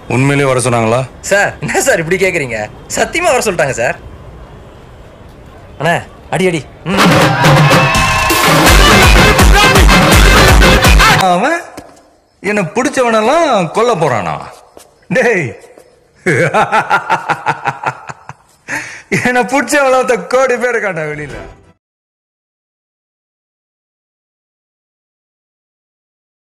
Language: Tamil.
உண்மையிலேயே வர சொன்னாங்களா? சார் என்ன சார் இப்படி கேக்குறீங்க? சத்தியமா வர சொல்லிட்டாங்க சார். அண்ணா அடி அடி. அவன் என்ன பிடிச்சவனெல்லாம் கொல்ல போறானா? டேய் என்ன பிடிச்சவள கோடி பேர் இருக்காண்டா வெளியில.